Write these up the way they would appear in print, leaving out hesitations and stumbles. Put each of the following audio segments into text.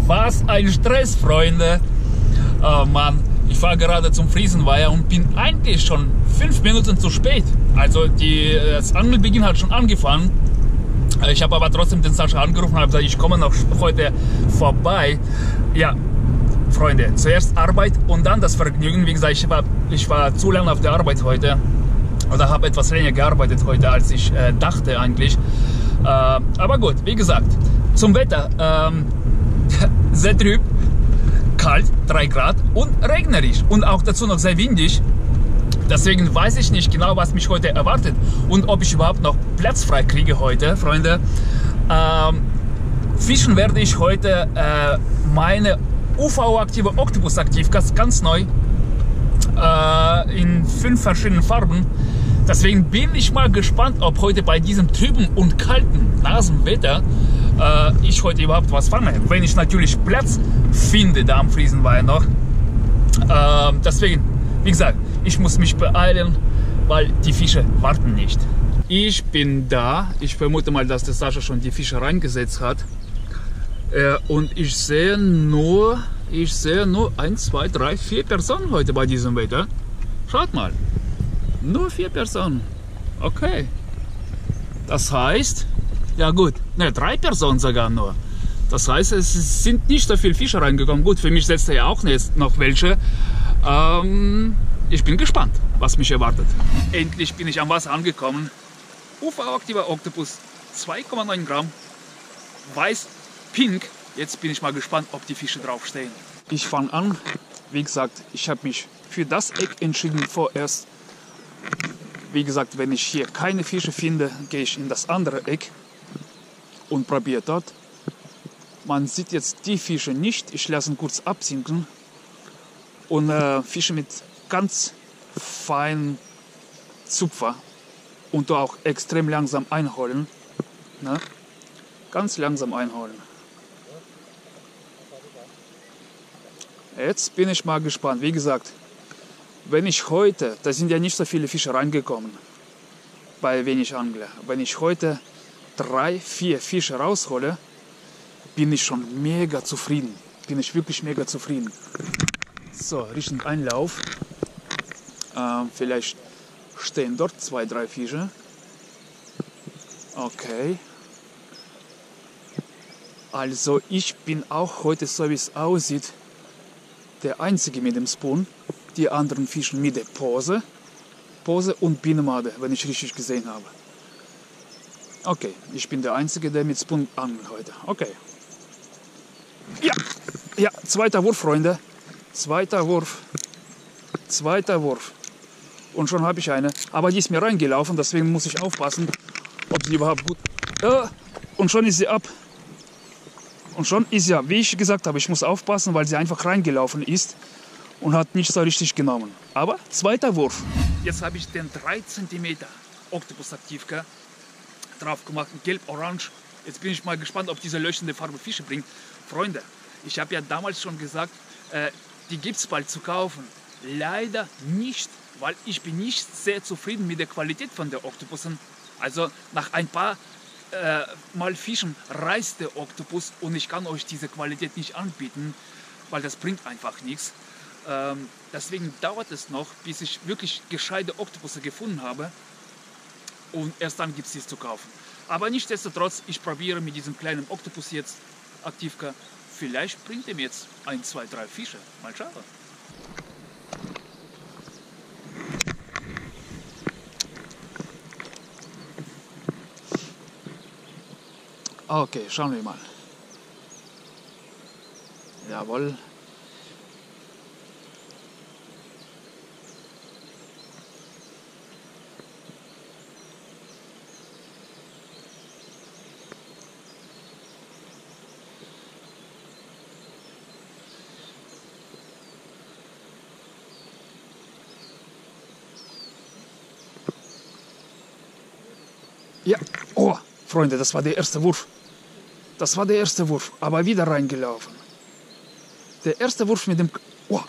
Was ein Stress, Freunde. Oh Mann, ich fahre gerade zum Friesenweiher und bin eigentlich schon 5 Minuten zu spät. Also das Angelbeginn hat schon angefangen. Ich habe aber trotzdem den Sascha angerufen und habe gesagt, ich komme noch heute vorbei. Ja, Freunde, zuerst Arbeit und dann das Vergnügen. Wie gesagt, ich war zu lange auf der Arbeit heute. Oder habe etwas länger gearbeitet heute, als ich dachte eigentlich. Aber gut, wie gesagt, zum Wetter. Sehr trüb, kalt, 3 Grad und regnerisch. Und auch dazu noch sehr windig. Deswegen weiß ich nicht genau, was mich heute erwartet. Und ob ich überhaupt noch Platz frei kriege heute, Freunde. Fischen werde ich heute meine UV-aktive Oktopus-Aktivkast ganz neu. In 5 verschiedenen Farben. Deswegen bin ich mal gespannt, ob heute bei diesem trüben und kalten, nassen Wetter ich heute überhaupt was fange. Wenn ich natürlich Platz finde da am Friesenweiher noch. Deswegen, wie gesagt, ich muss mich beeilen, weil die Fische warten nicht. Ich bin da. Ich vermute mal, dass der Sascha schon die Fische reingesetzt hat. Und ich sehe nur 1, 2, 3, 4 Personen heute bei diesem Wetter. Schaut mal. Nur 4 Personen. Okay. Das heißt, ja gut, ne, 3 Personen sogar nur. Das heißt, es sind nicht so viele Fische reingekommen. Gut, für mich setzt er ja auch jetzt noch welche. Ich bin gespannt, was mich erwartet. Endlich bin ich am Wasser angekommen. UV-aktiver Oktopus, 2,9 Gramm. Weiß, pink. Jetzt bin ich mal gespannt, ob die Fische draufstehen. Ich fange an. Wie gesagt, ich habe mich für das Eck entschieden vorerst. Wie gesagt, wenn ich hier keine Fische finde, gehe ich in das andere Eck und probiere dort. Man sieht jetzt die Fische nicht. Ich lasse ihn kurz absinken und fische mit ganz feinen Zupfer und auch extrem langsam einholen. Ne? Ganz langsam einholen. Jetzt bin ich mal gespannt. Wie gesagt, wenn ich heute, da sind ja nicht so viele Fische reingekommen, bei wenig Angler. Wenn ich heute 3, 4 Fische raushole, bin ich schon mega zufrieden. Bin ich wirklich mega zufrieden. So, Richtung Einlauf. Vielleicht stehen dort 2, 3 Fische. Okay. Also ich bin auch heute, so wie es aussieht, der Einzige mit dem Spoon. Die anderen fischen mit der Pose und Bienenmade, wenn ich richtig gesehen habe. Okay, ich bin der Einzige, der mit Spoon angelt heute. Okay. Ja, zweiter Wurf, Freunde. Zweiter Wurf. Und schon habe ich eine. Aber die ist mir reingelaufen, deswegen muss ich aufpassen, ob sie überhaupt gut... und schon ist sie ab. Und schon ist ja, wie ich gesagt habe, ich muss aufpassen, weil sie einfach reingelaufen ist. Und hat nicht so richtig genommen. Aber zweiter Wurf. Jetzt habe ich den 3 cm Oktopus-Aktivka drauf gemacht, gelb-orange. Jetzt bin ich mal gespannt, ob diese leuchtende Farbe Fische bringt. Freunde, ich habe ja damals schon gesagt, die gibt es bald zu kaufen. Leider nicht, weil ich bin nicht sehr zufrieden mit der Qualität von der Oktopussen. Also nach ein paar Mal Fischen reißt der Oktopus und ich kann euch diese Qualität nicht anbieten, weil das bringt einfach nichts. Deswegen dauert es noch, bis ich wirklich gescheite Oktopusse gefunden habe und erst dann gibt es sie zu kaufen. Aber nichtsdestotrotz, ich probiere mit diesem kleinen Oktopus jetzt Aktivka. Vielleicht bringt er mir jetzt 1, 2, 3 Fische. Mal schauen. Okay, schauen wir mal. Jawohl. Ja, oh, Freunde, das war der erste Wurf. Das war der erste Wurf, aber wieder reingelaufen. Der erste Wurf mit dem... Oh.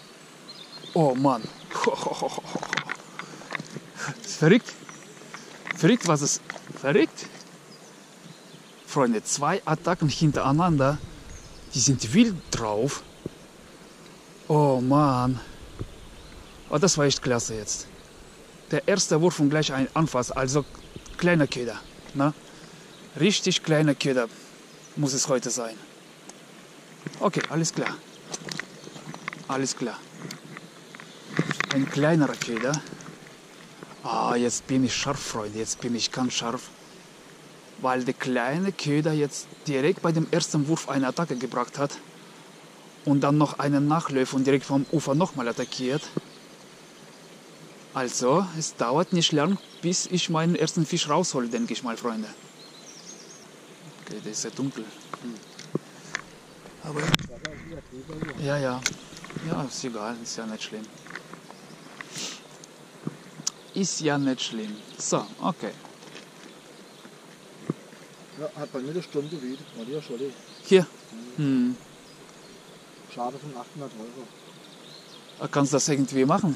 Oh Mann. Verrückt. Verrückt, was es... Verrückt? Freunde, 2 Attacken hintereinander. Die sind wild drauf. Oh Mann. Oh, das war echt klasse jetzt. Der erste Wurf und gleich ein Anfass. Also kleiner Köder. Ne? Richtig kleiner Köder muss es heute sein. Okay, alles klar. Alles klar. Ein kleinerer Köder. Ah, jetzt bin ich scharf, Freunde. Jetzt bin ich ganz scharf. Weil der kleine Köder jetzt direkt bei dem ersten Wurf eine Attacke gebracht hat. Und dann noch einen nachläuft und direkt vom Ufer nochmal attackiert. Also, es dauert nicht lang, bis ich meinen ersten Fisch raushole, denke ich mal, Freunde. Okay, der ist sehr dunkel. Aber... Ja, ja. Ja, ist egal, ist ja nicht schlimm. Ist ja nicht schlimm. So, okay. Ja, hat bei mir eine Stunde wieder. War ja schon. Hier. Hm. Schade von 800 €. Kannst du das irgendwie machen?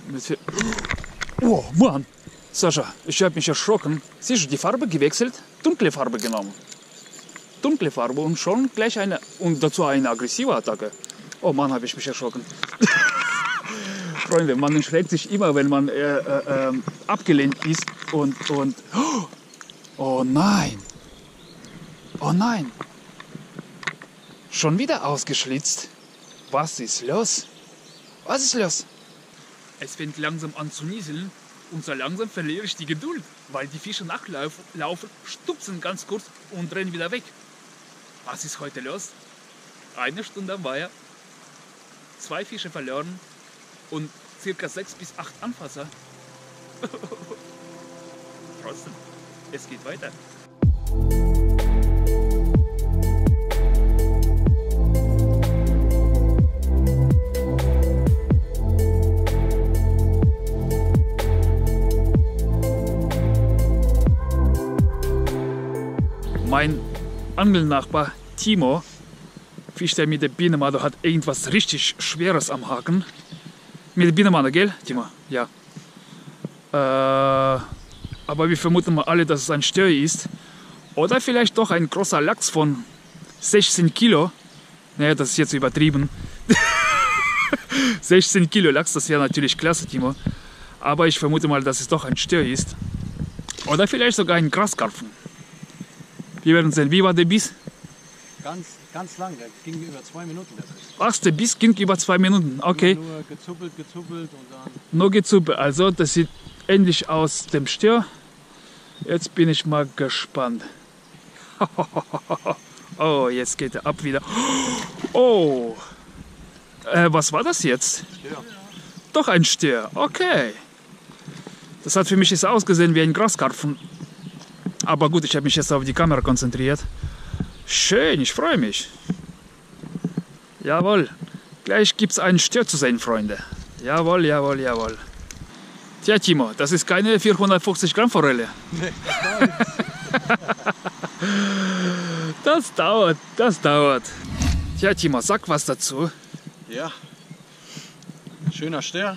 Oh, Mann! Sascha, ich habe mich erschrocken. Siehst du, die Farbe gewechselt? Dunkle Farbe genommen. Dunkle Farbe und schon gleich eine... Und dazu eine aggressive Attacke. Oh Mann, habe ich mich erschrocken. Freunde, man erschreckt sich immer, wenn man abgelehnt ist und... Oh nein! Oh nein! Schon wieder ausgeschlitzt? Was ist los? Was ist los? Es fängt langsam an zu nieseln und so langsam verliere ich die Geduld, weil die Fische nachlaufen, stupsen ganz kurz und rennen wieder weg. Was ist heute los? 1 Stunde am Weiher, 2 Fische verloren und ca. 6 bis 8 Anfasser. Trotzdem, es geht weiter. Mein Angelnachbar Timo fischt er mit der Bienenmadel, hat irgendwas richtig Schweres am Haken. Mit der Bienenmadel, gell, Timo? Ja. Aber wir vermuten mal alle, dass es ein Stör ist. Oder vielleicht doch ein großer Lachs von 16 Kilo. Naja, das ist jetzt übertrieben. 16 Kilo Lachs, das wäre natürlich klasse, Timo. Aber ich vermute mal, dass es doch ein Stör ist. Oder vielleicht sogar ein Graskarpfen. Wir werden sehen. Wie war der Biss? Ganz lang, der ging über 2 Minuten. Ach, der Biss ging über 2 Minuten, okay. Nur gezuppelt und dann... Nur gezuppelt, also das sieht ähnlich aus dem Stör. Jetzt bin ich mal gespannt. Oh, jetzt geht er ab wieder. Oh, was war das jetzt? Stör. Doch ein Stör, okay. Das hat für mich jetzt ausgesehen wie ein Graskarpfen. Aber gut, ich habe mich jetzt auf die Kamera konzentriert. Schön, ich freue mich. Jawohl, gleich gibt es einen Stör zu sehen, Freunde. Jawohl, jawohl, jawohl. Tja, Timo, das ist keine 450 Gramm Forelle. Nee, das dauert, das dauert. Tja, Timo, sag was dazu. ja, schöner Stör.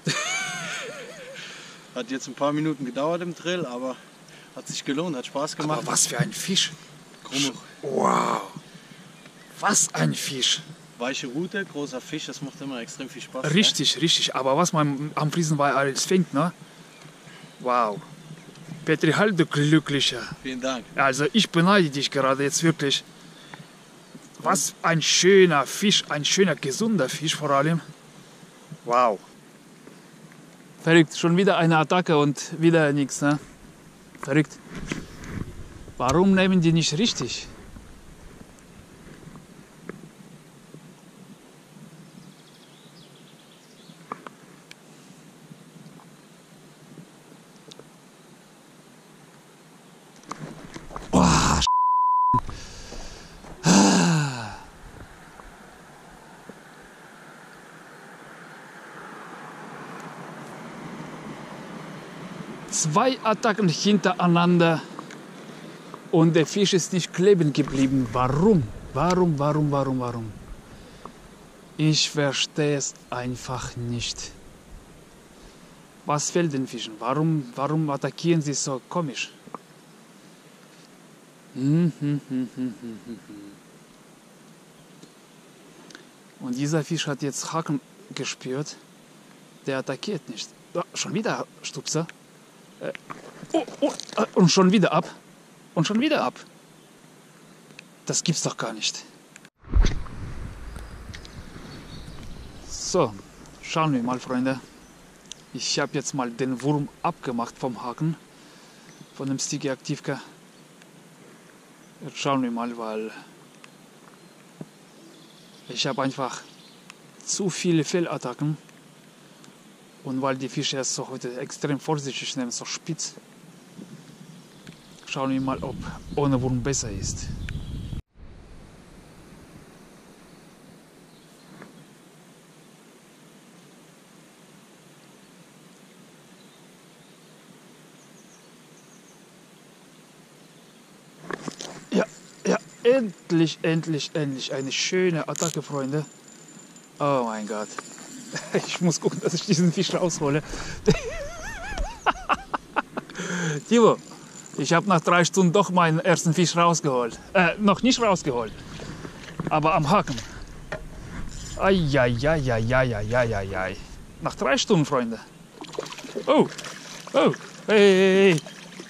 Hat jetzt ein paar Minuten gedauert im Drill, aber hat sich gelohnt, hat Spaß gemacht. Aber was für ein Fisch. Krumme, Wow, was ein Fisch. weiche Rute, großer Fisch, das macht immer extrem viel Spaß. Richtig, richtig. Aber was man am Friesenweiher alles fängt, ne? Wow. Petri, halt du Glücklicher. Ne? Vielen Dank. Also ich beneide dich gerade jetzt wirklich. Was ein schöner Fisch, ein schöner, gesunder Fisch vor allem. Wow. Verrückt, schon wieder eine Attacke und wieder nichts, ne? Verrückt. Warum nehmen die nicht richtig? Boah, Zwei Attacken hintereinander und der Fisch ist nicht kleben geblieben. Warum? Warum? Ich verstehe es einfach nicht. Was fehlt den Fischen? Warum attackieren sie so komisch? Und dieser Fisch hat jetzt Haken gespürt. Der attackiert nicht. Oh, schon wieder Stupser. Und schon wieder ab. Und schon wieder ab. Das gibt's doch gar nicht. So, schauen wir mal, Freunde. Ich habe jetzt mal den Wurm abgemacht vom Haken. Von dem Sticky Aktivka. Jetzt schauen wir mal, weil ich habe einfach zu viele Fehlattacken. Und weil die Fische erst so heute extrem vorsichtig nehmen, so spitz. Schauen wir mal, ob ohne Wurm besser ist. Ja, endlich eine schöne Attacke, Freunde. Oh mein Gott. Ich muss gucken, dass ich diesen Fisch raushole. Timo, ich habe nach 3 Stunden doch meinen ersten Fisch rausgeholt. Noch nicht rausgeholt, aber am Haken. Eieieiei. Nach 3 Stunden, Freunde. Oh, hey.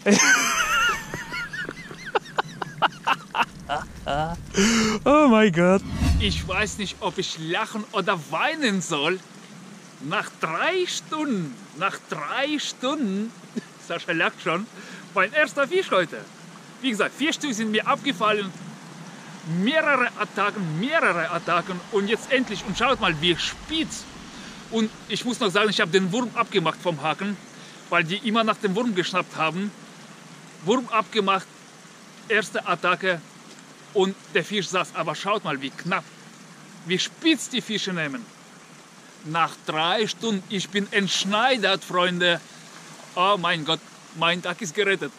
Oh mein Gott. Ich weiß nicht, ob ich lachen oder weinen soll. Nach 3 Stunden, Sascha lacht schon, mein erster Fisch heute. Wie gesagt, 4 Stück sind mir abgefallen. Mehrere Attacken und jetzt endlich. Und schaut mal, wie spitz. Und ich muss noch sagen, ich habe den Wurm abgemacht vom Haken, weil die immer nach dem Wurm geschnappt haben. Wurm abgemacht, erste Attacke. Und der Fisch saß, aber schaut mal, wie knapp, wie spitz die Fische nehmen. Nach 3 Stunden, ich bin entschneidert, Freunde. Oh mein Gott, mein Tag ist gerettet.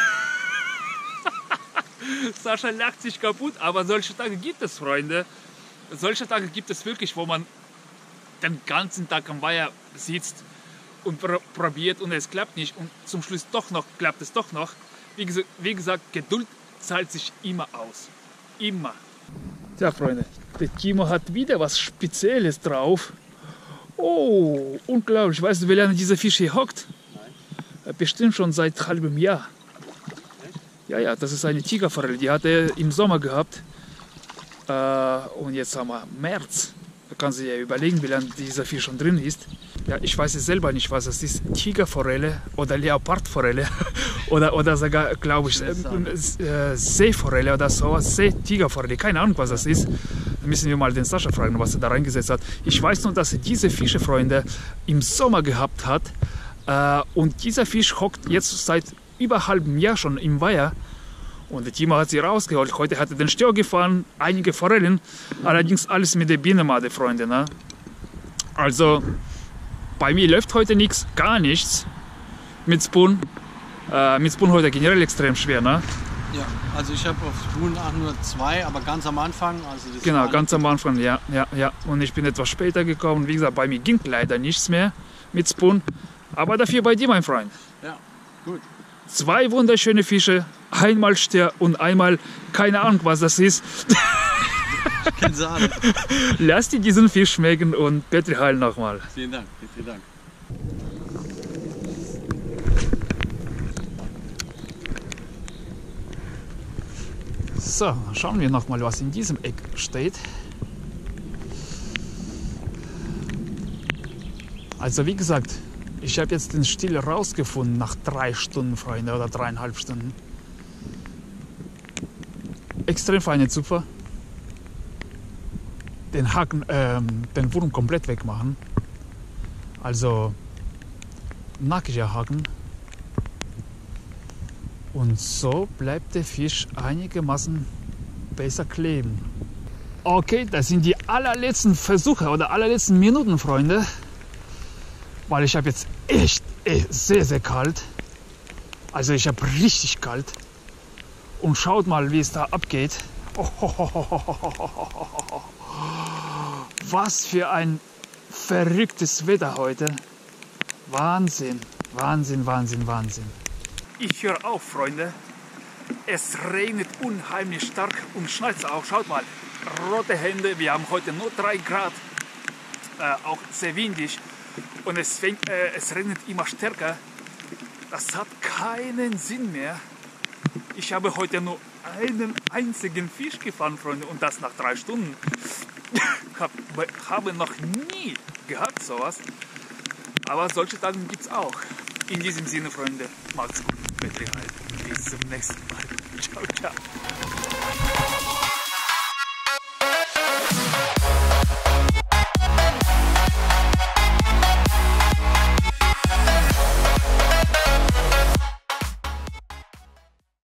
Sascha lacht sich kaputt, aber solche Tage gibt es, Freunde. Solche Tage gibt es wirklich, wo man den ganzen Tag am Weiher sitzt und probiert und es klappt nicht. Und zum Schluss klappt es doch noch. Wie gesagt, Geduld zahlt sich immer aus. Immer. Ja, Freunde, der Timo hat wieder was Spezielles drauf. Oh, unglaublich. Weißt du, wie lange dieser Fisch hier hockt? Nein. Bestimmt schon seit halbem Jahr. Ja, das ist eine Tigerforelle. Die hat er im Sommer gehabt. Und jetzt haben wir März. Da kann sich ja überlegen, wie lange dieser Fisch schon drin ist. Ja, ich weiß es selber nicht, was das ist. Tigerforelle oder Leopardforelle oder sogar, glaube ich, Seeforelle oder sowas. Seetigerforelle, keine Ahnung, was das ist. Da müssen wir mal den Sascha fragen, was er da reingesetzt hat. Ich weiß nur, dass er diese Fische, Freunde, im Sommer gehabt hat. Und dieser Fisch hockt jetzt seit über halbem Jahr schon im Weiher. Und der Timo hat sie rausgeholt. Heute hat er den Stör gefahren, einige Forellen. Allerdings alles mit der Bienenmade, Freunde. Ne? Also, bei mir läuft heute nichts, gar nichts mit Spoon. Mit Spoon heute generell extrem schwer, ne? Ja, also ich habe auf Spoon auch nur 2, aber ganz am Anfang. Also das genau, ganz am Anfang, ja. Und ich bin etwas später gekommen. Wie gesagt, bei mir ging leider nichts mehr mit Spoon. Aber dafür bei dir, mein Freund. Ja, gut. 2 wunderschöne Fische, einmal Stör und einmal keine Ahnung, was das ist. Ich kenne sie alle. Lass dir diesen Fisch schmecken und Petri Heil nochmal. Vielen Dank, vielen Dank. So, schauen wir nochmal, was in diesem Eck steht. Also wie gesagt, ich habe jetzt den Stiel rausgefunden nach 3 Stunden, Freunde, oder 3,5 Stunden. Extrem feine Zupfer. Den Haken, den Wurm komplett wegmachen. Also nackiger Haken. Und so bleibt der Fisch einigermaßen besser kleben. Okay, das sind die allerletzten Versuche oder allerletzten Minuten, Freunde. Weil ich habe jetzt echt sehr, sehr kalt. Also ich habe richtig kalt. Und schaut mal, wie es da abgeht. Was für ein verrücktes Wetter heute. Wahnsinn, Wahnsinn, Wahnsinn, Wahnsinn. Ich höre auf, Freunde. Es regnet unheimlich stark und schneit auch. Schaut mal, rote Hände. Wir haben heute nur 3 Grad. Auch sehr windig. Und es regnet immer stärker. Das hat keinen Sinn mehr. Ich habe heute nur einen einzigen Fisch gefangen, Freunde. Und das nach 3 Stunden. Habe noch nie gehabt sowas. Aber solche Tage gibt es auch. In diesem Sinne, Freunde, macht's gut. Bis zum nächsten Mal. Ciao, ciao.